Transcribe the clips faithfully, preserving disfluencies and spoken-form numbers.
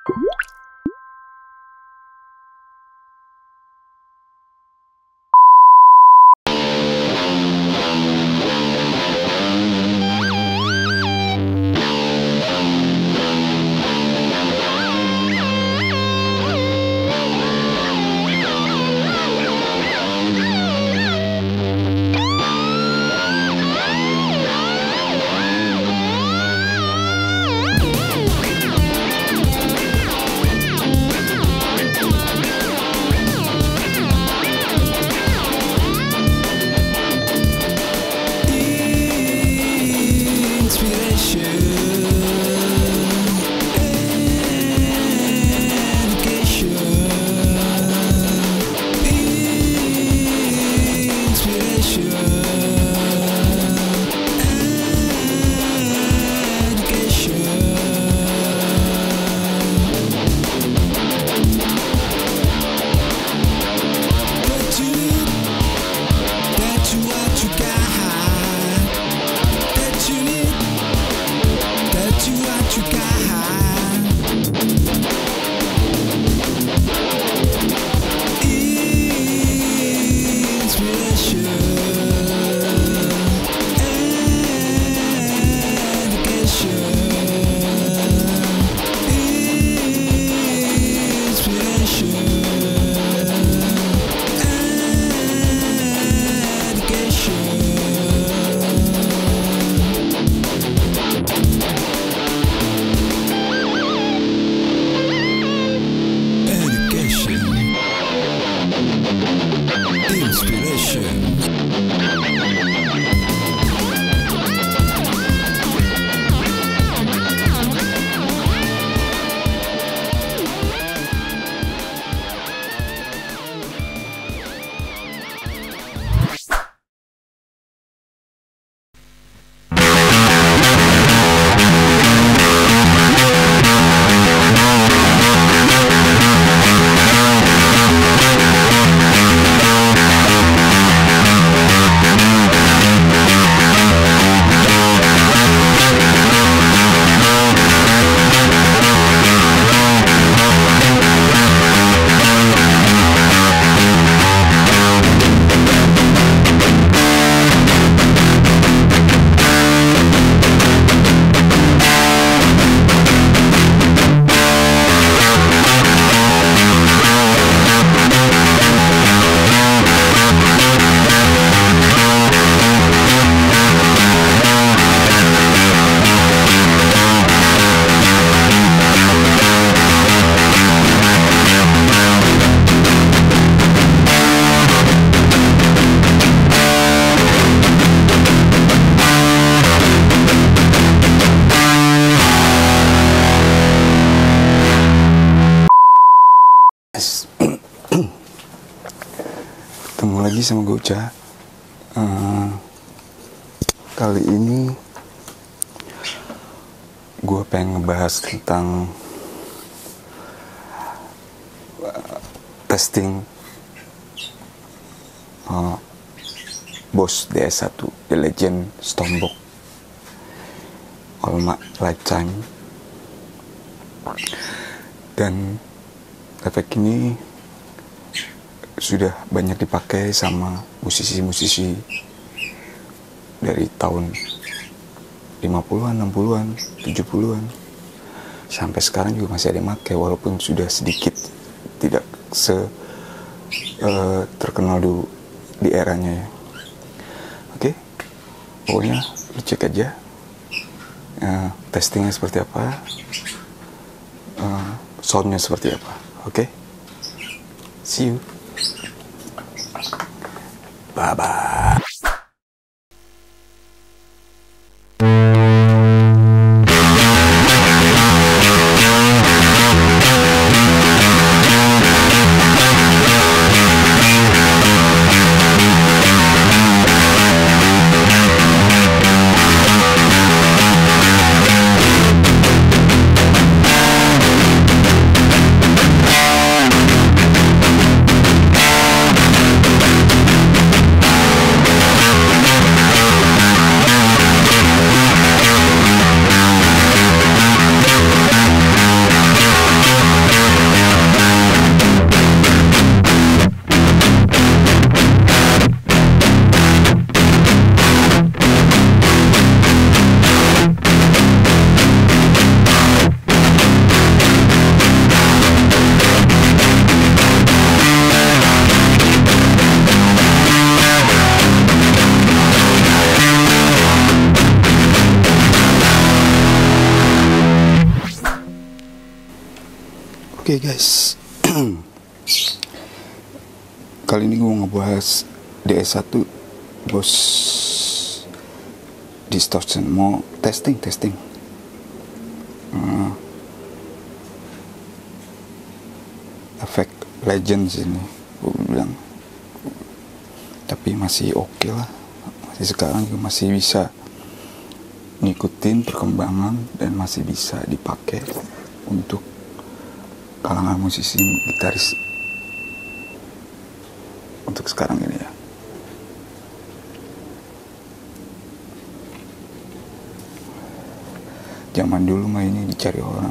Ketemu lagi sama gue Uca. uh, Kali ini gue pengen ngebahas tentang uh, testing uh, Boss D S satu The Legend Stormbox Olma Lifetime. Dan efek ini sudah banyak dipakai sama musisi-musisi dari tahun lima puluhan, enam puluhan, tujuh puluhan. Sampai sekarang juga masih ada yang pakai, walaupun sudah sedikit tidak se uh, terkenal dulu di eranya ya. Oke, pokoknya lu cek aja uh, testingnya seperti apa, uh, soundnya seperti apa. Oke, see you. Bye bye. Oke guys, kali ini gue ngebahas D S satu bos distortion. Mau testing testing uh, efek Legends ini gue bilang, tapi masih oke okay lah, masih sekarang juga masih bisa ngikutin perkembangan dan masih bisa dipakai untuk kalangan musisi gitaris untuk sekarang ini ya. Zaman dulu mah ini dicari orang.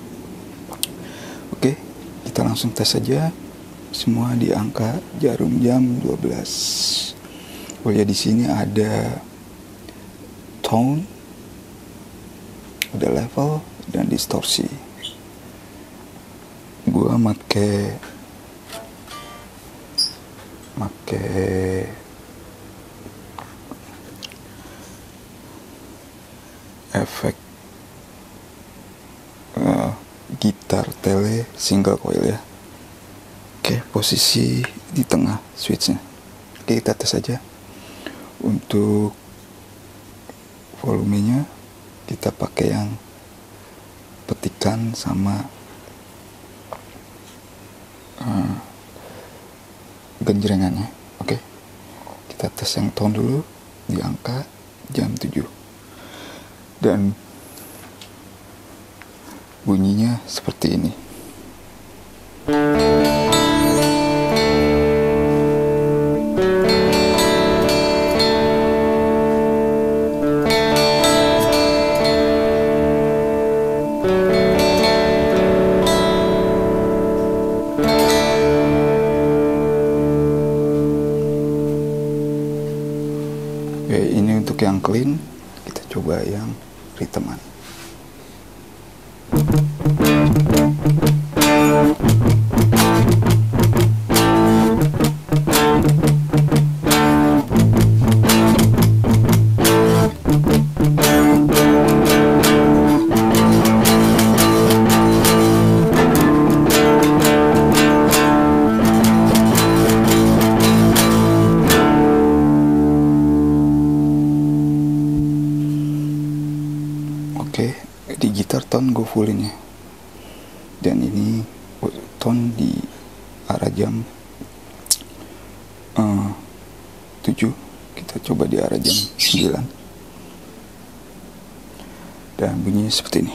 Oke, kita langsung tes saja. Semua di angka jarum jam dua belas. Oh ya, di sini ada tone, ada level dan distorsi. Gua make make efek uh, gitar tele single coil ya. Oke, posisi di tengah switchnya. Oke, kita tes aja. Untuk volumenya kita pakai yang petikan sama uh, genjrengannya. Oke, kita tes yang tone dulu di angka jam tujuh, dan bunyinya seperti ini. Oke, ini untuk yang clean. Kita coba yang ritmean. Oke, di gitar tone gue fullin ya, dan ini tone di arah jam uh, tujuh. Kita coba di arah jam sembilan, dan bunyinya seperti ini.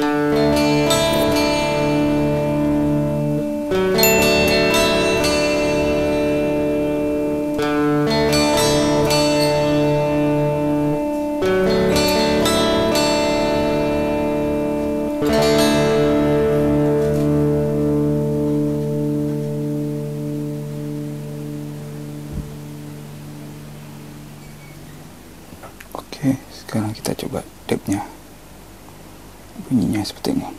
Oke, sekarang kita coba depthnya. Bunyinya seperti ini.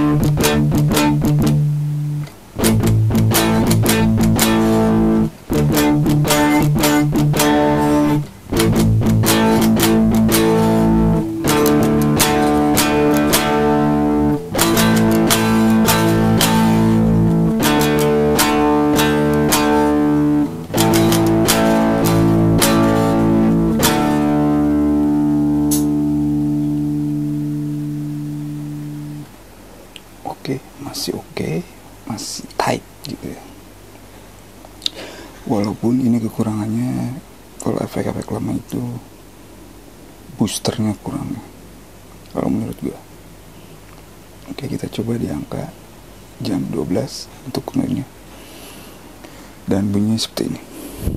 Oke, masih oke, masih tight gitu ya. Walaupun ini kekurangannya, kalau efek-efek lama itu boosternya kurang, kalau menurut gua. Oke, kita coba di angka jam dua belas untuk clearnya, dan bunyinya seperti ini.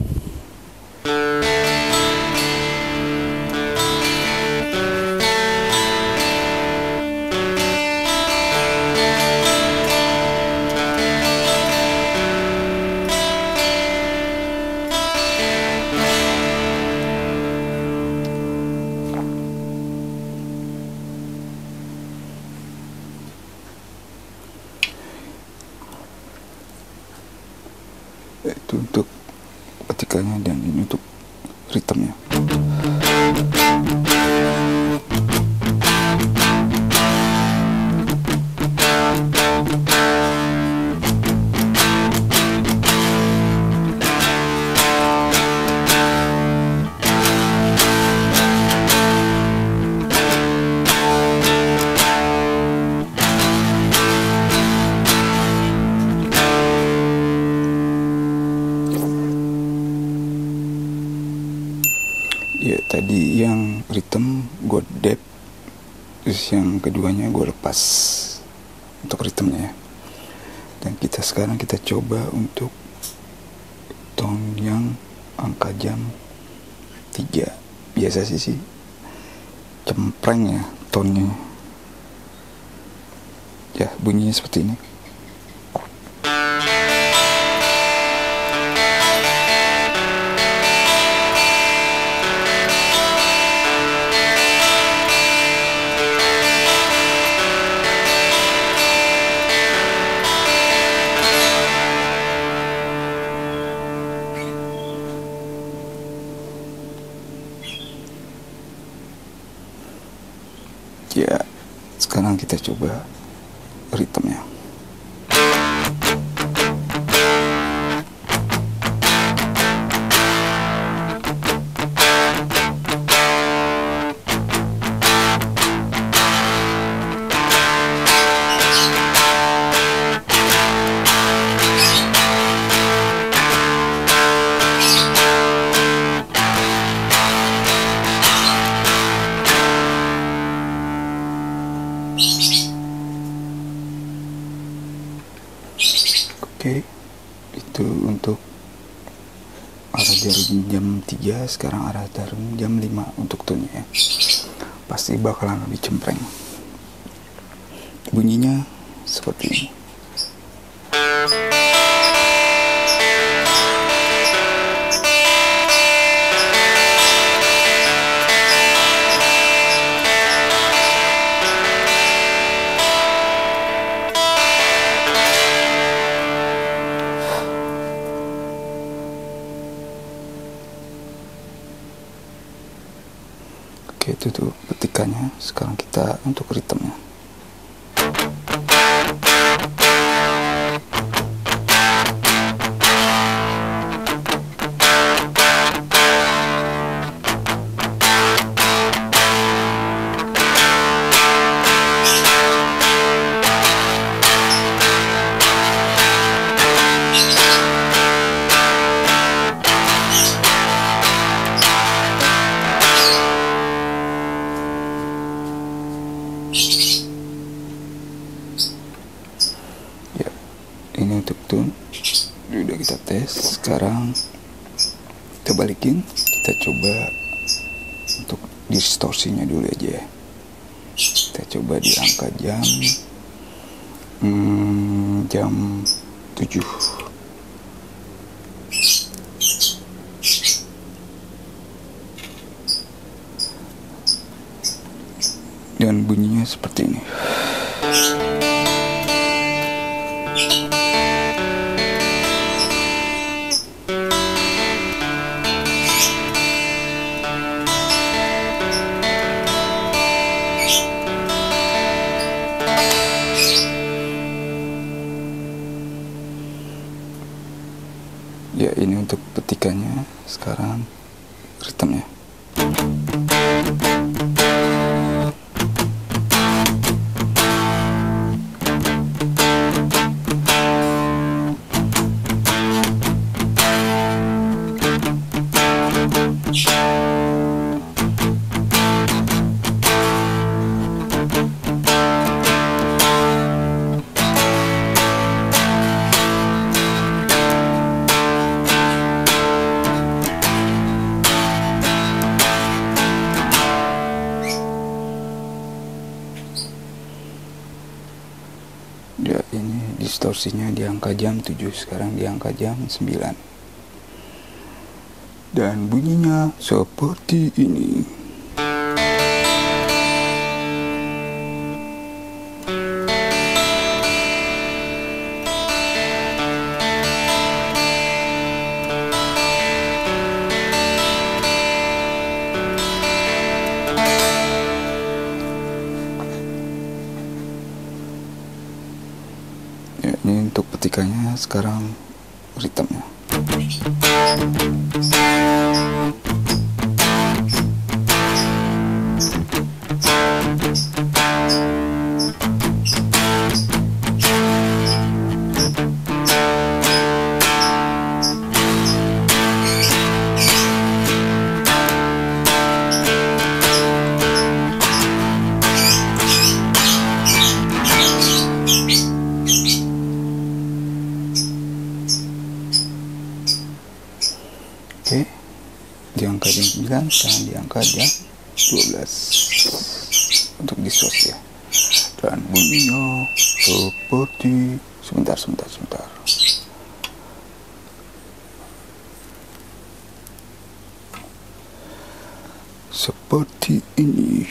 Itu untuk petikannya, dan ini untuk ritmenya. tadi yang ritme gue dep, terus yang keduanya gue lepas untuk ritmenya. Dan kita sekarang kita coba untuk tone yang angka jam tiga. Biasa sih sih cempreng ya tonnya. Ya bunyinya seperti ini. Ya, sekarang kita coba ritmenya. Oke, itu untuk arah jarum jam tiga, sekarang arah jarum jam lima untuk tone-nya ya. Pasti bakalan lebih cempreng. Bunyinya seperti ini. Oke, itu tuh petikannya. Sekarang kita untuk ritmenya. Ya, ini untuk tune. Udah kita tes. Sekarang kita balikin. Kita coba untuk distorsinya dulu aja ya. Kita coba di angka jam hmm, jam tujuh. Dan bunyinya seperti ini. Ya, ini untuk petikannya. Sekarang ritmenya. Ya, ini distorsinya di angka jam tujuh, sekarang di angka jam sembilan. Dan bunyinya seperti ini. Ya, ini untuk petikannya. Sekarang ritmenya. sembilan, sekarang di angka jam dua belas untuk di sos ya. Dan bunyinya seperti sebentar sebentar sebentar seperti ini.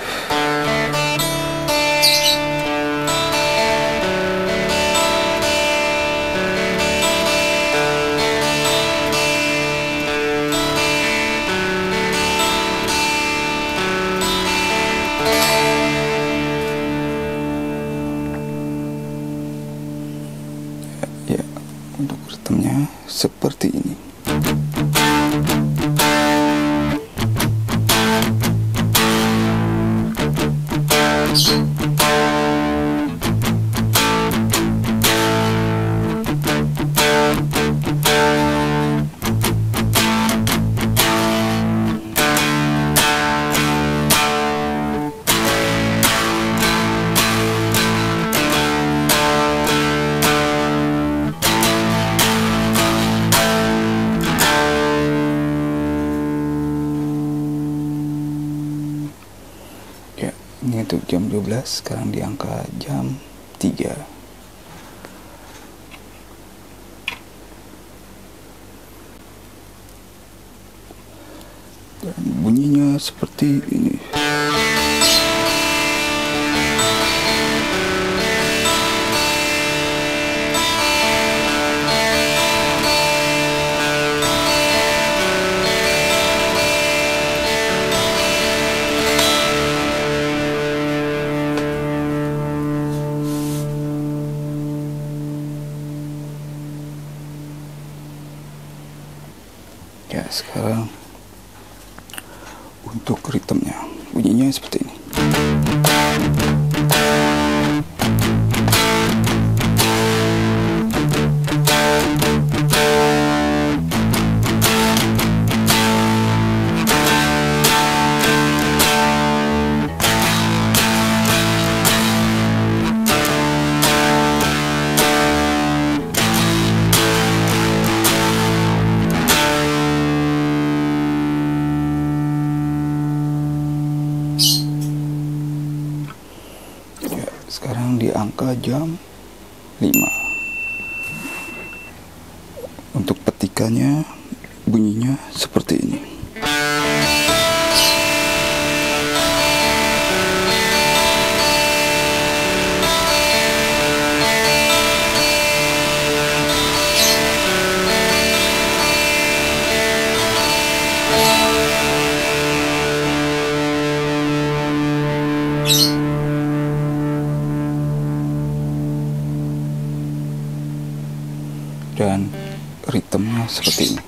Ya, untuk ritmenya seperti ini. Ya, ini untuk jam dua belas, sekarang di angka jam tiga. Dan bunyinya seperti ini. Ya, sekarang untuk ritmenya bunyinya seperti ini. Sekarang di angka jam lima. Untuk petikannya bunyinya seperti ini. Dan ritmenya seperti ini.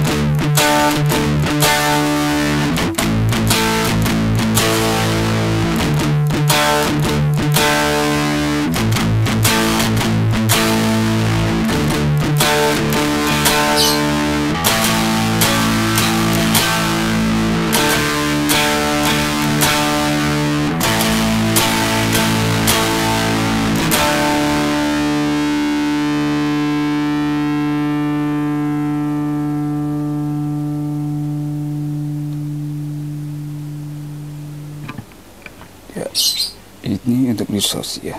Ya, ini untuk di sos ya.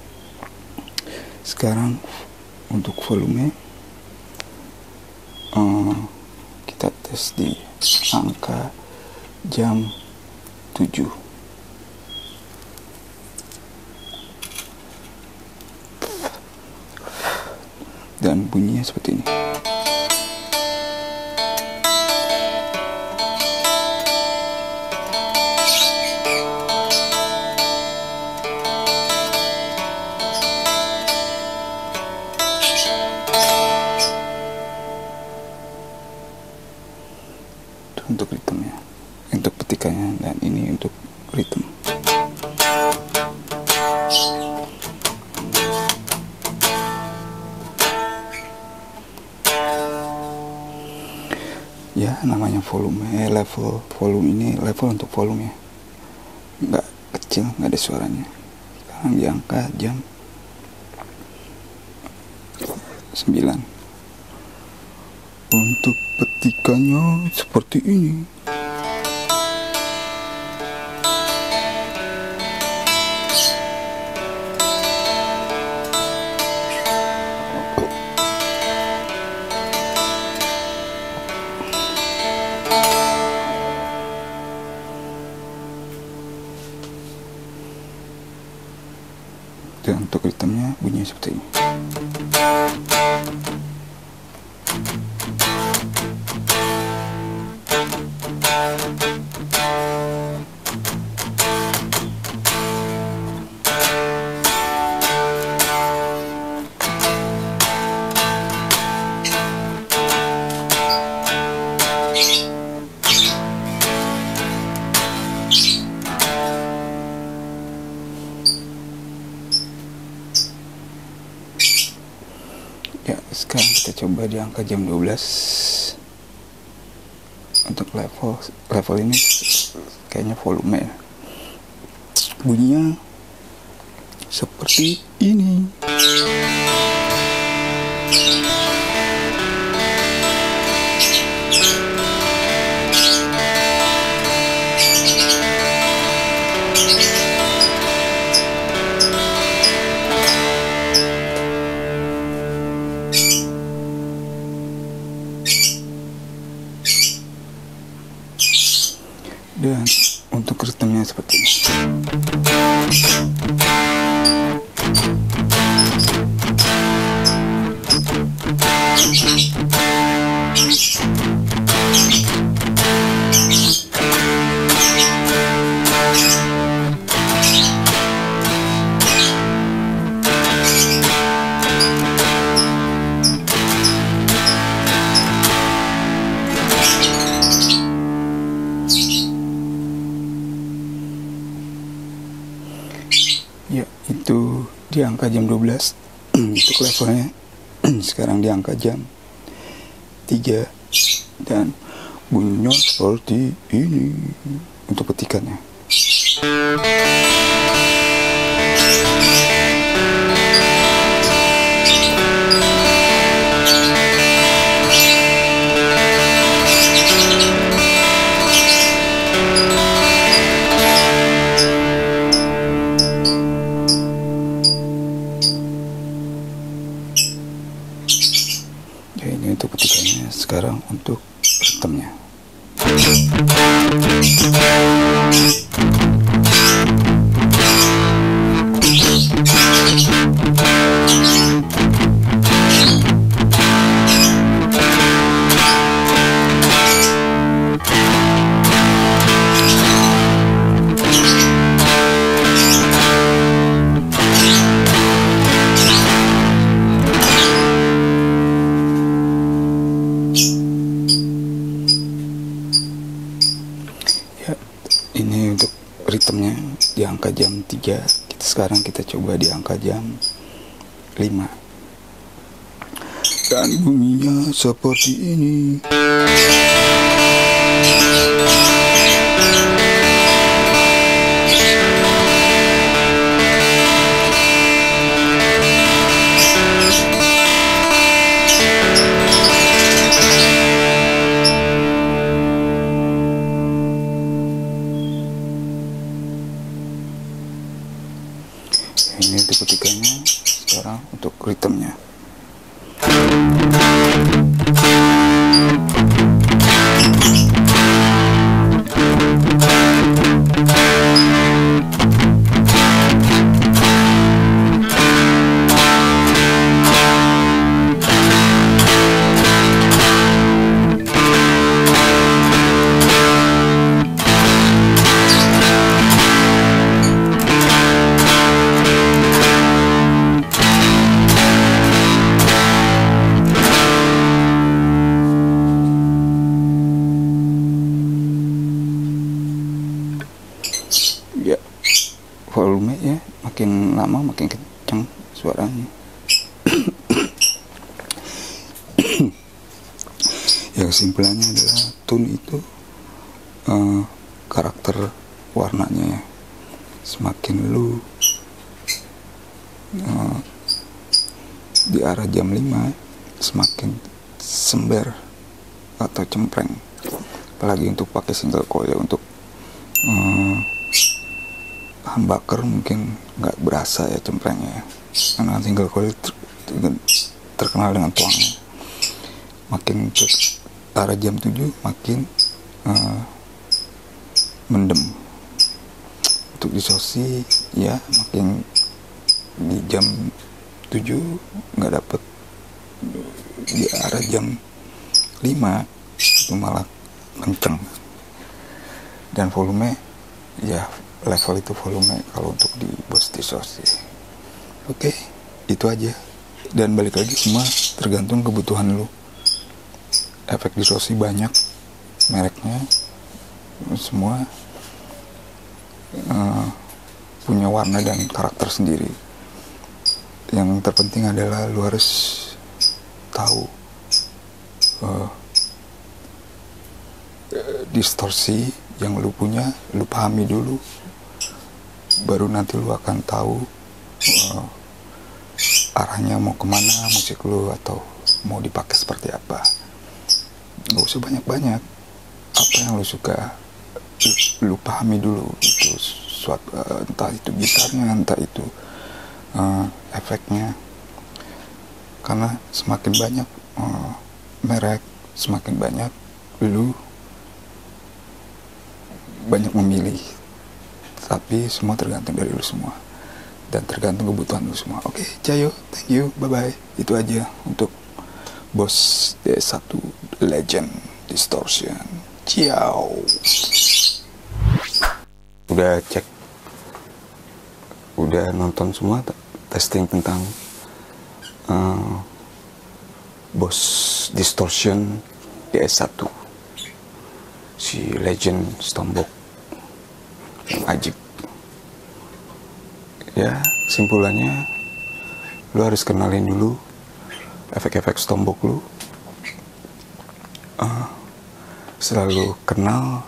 Sekarang untuk volume uh, kita tes di angka jam tujuh. Dan bunyinya seperti ini. Untuk ritmenya, untuk petikannya, dan ini untuk ritme. Ya, namanya volume, eh, level volume ini level untuk volume ya, nggak kecil, nggak ada suaranya. Sekarang di angka jam sembilan. Untuk petikannya seperti ini. bunyinya seperti ini. Ya, sekarang kita coba di angka jam dua belas. Untuk level level ini kayaknya volume ya. Bunyinya seperti ini. Dan untuk ritmenya seperti ini. Ya, itu di angka jam dua belas untuk levelnya. Sekarang di angka jam tiga dan bunyinya seperti ini untuk ketikannya. Ya, ini untuk ketikannya. Sekarang untuk ritmenya. Ya, ini untuk ritmenya di angka jam tiga. Kita sekarang kita coba di angka jam lima. Dan bunyinya seperti ini. Ini untuk ketikannya. Sekarang untuk ritmenya. Ya, volume ya makin lama makin kencang suaranya. Ya, kesimpulannya adalah tune itu uh, karakter warnanya ya. Semakin lu uh, di arah jam lima semakin sember atau cempreng. Apalagi untuk pakai single coil ya, untuk uh, humbucker mungkin nggak berasa ya cemprengnya ya. Karena single coil ter terkenal dengan tuangnya. Makin ke arah jam tujuh makin uh, mendem. Untuk disosi ya makin di jam tujuh nggak dapet di arah jam lima itu malah kenceng. Dan volume ya level itu volume kalau untuk di bus distorsi. Oke, itu aja. Dan balik lagi, semua tergantung kebutuhan lu. Efek distorsi banyak mereknya, semua uh, punya warna dan karakter sendiri. Yang terpenting adalah lu harus tahu uh, distorsi yang lu punya, lu pahami dulu, baru nanti lu akan tahu uh, arahnya mau kemana musik lu, atau mau dipakai seperti apa. Gak usah banyak-banyak, apa yang lu suka lu, lu pahami dulu itu suatu, uh, entah itu gitarnya, entah itu uh, efeknya. Karena semakin banyak uh, merek, semakin banyak lu banyak memilih, tapi semua tergantung dari lu semua dan tergantung kebutuhan lu semua. Oke, okay, Cayo, thank you, bye bye. Itu aja untuk Boss D satu Legend Distortion. Ciao. Udah cek, udah nonton semua testing tentang uh, Boss Distortion D satu, si Legend Stombok yang ajib. Ya, simpulannya lu harus kenalin dulu efek-efek Stombok lu. Uh, selalu kenal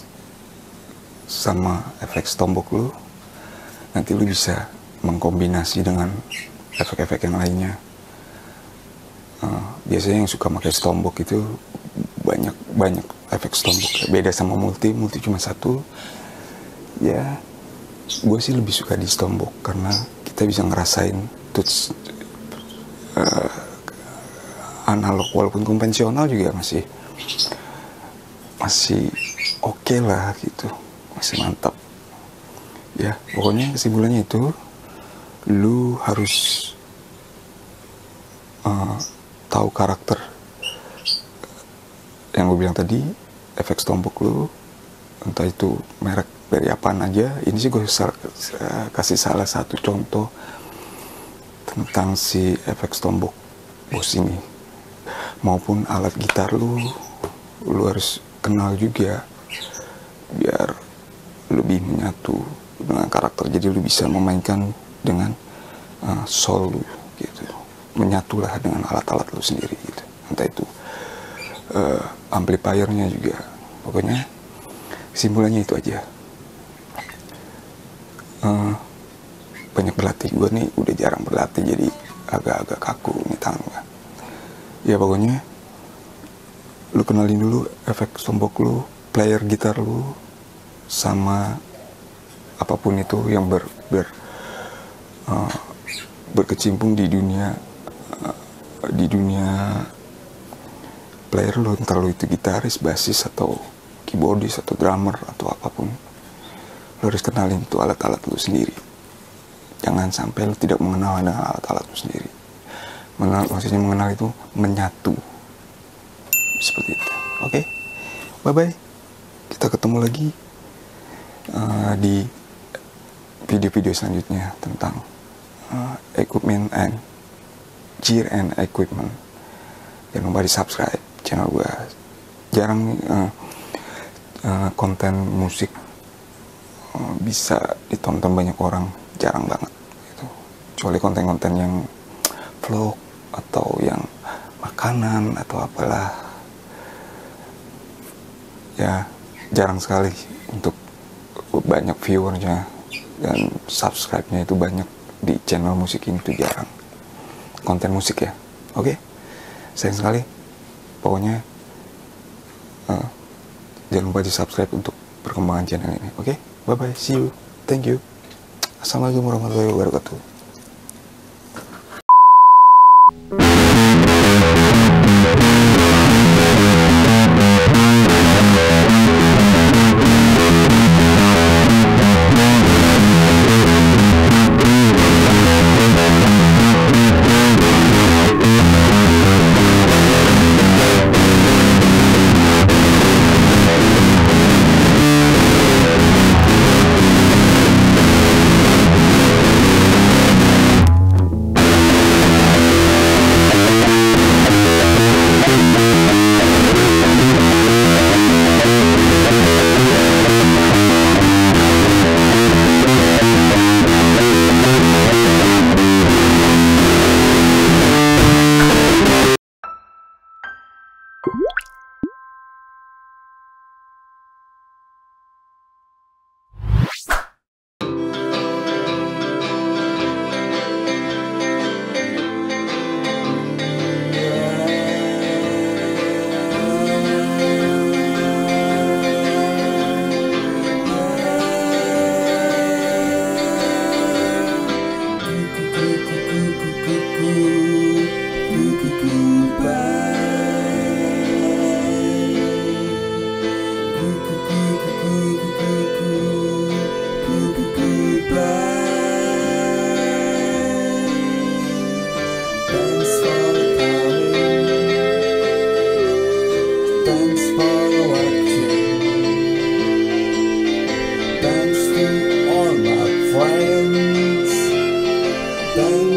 sama efek Stombok lu, nanti lu bisa mengkombinasi dengan efek-efek yang lainnya. Uh, biasanya yang suka pakai Stombok itu banyak banyak efek Stombok, beda sama multi. Multi cuma satu. Ya, gue sih lebih suka di Stombok karena kita bisa ngerasain touch uh, analog, walaupun konvensional juga masih masih oke okay lah gitu, masih mantap. Ya, pokoknya kesimpulannya itu lu harus uh, tahu karakter yang gue bilang tadi, efek Stombok lu, entah itu merek dari apaan aja. Ini sih gue kasih salah satu contoh tentang si efek Stombok Boss ini. Maupun alat gitar lu, lu harus kenal juga biar lebih menyatu dengan karakter. Jadi lu bisa memainkan dengan uh, soul lu gitu, menyatulah dengan alat-alat lu sendiri gitu. Entah itu uh, amplifiernya juga. Pokoknya kesimpulannya itu aja. Uh, banyak berlatih. Gue nih udah jarang berlatih, jadi agak-agak kaku nih tangan gue. Ya pokoknya lu kenalin dulu efek Stombok lu, player gitar lu, sama apapun itu yang ber, ber uh, berkecimpung di dunia uh, di dunia player lu, entah lu itu gitaris, bassis, atau keyboardis, atau drummer, atau apapun. Lu harus kenalin tuh alat-alat lu sendiri. Jangan sampai lu tidak mengenal dengan alat-alat lu sendiri. Mengenal, maksudnya mengenal itu menyatu. Seperti itu. Oke, okay? Bye-bye. Kita ketemu lagi uh, di video-video selanjutnya tentang uh, equipment and gear and equipment. Jangan lupa di subscribe channel gue. Jarang uh, uh, konten musik uh, bisa ditonton banyak orang, jarang banget gitu. Kecuali konten-konten yang vlog atau yang makanan atau apalah, ya jarang sekali untuk banyak viewernya dan subscribe-nya itu banyak di channel musik ini tuh jarang. Konten musik ya, oke? Okay? Sayang sekali. Pokoknya uh, jangan lupa di subscribe untuk perkembangan channel ini, oke? Okay? Bye bye, see you, thank you. Assalamualaikum warahmatullahi wabarakatuh. Thanks for watching. Thanks to all my friends. Thanks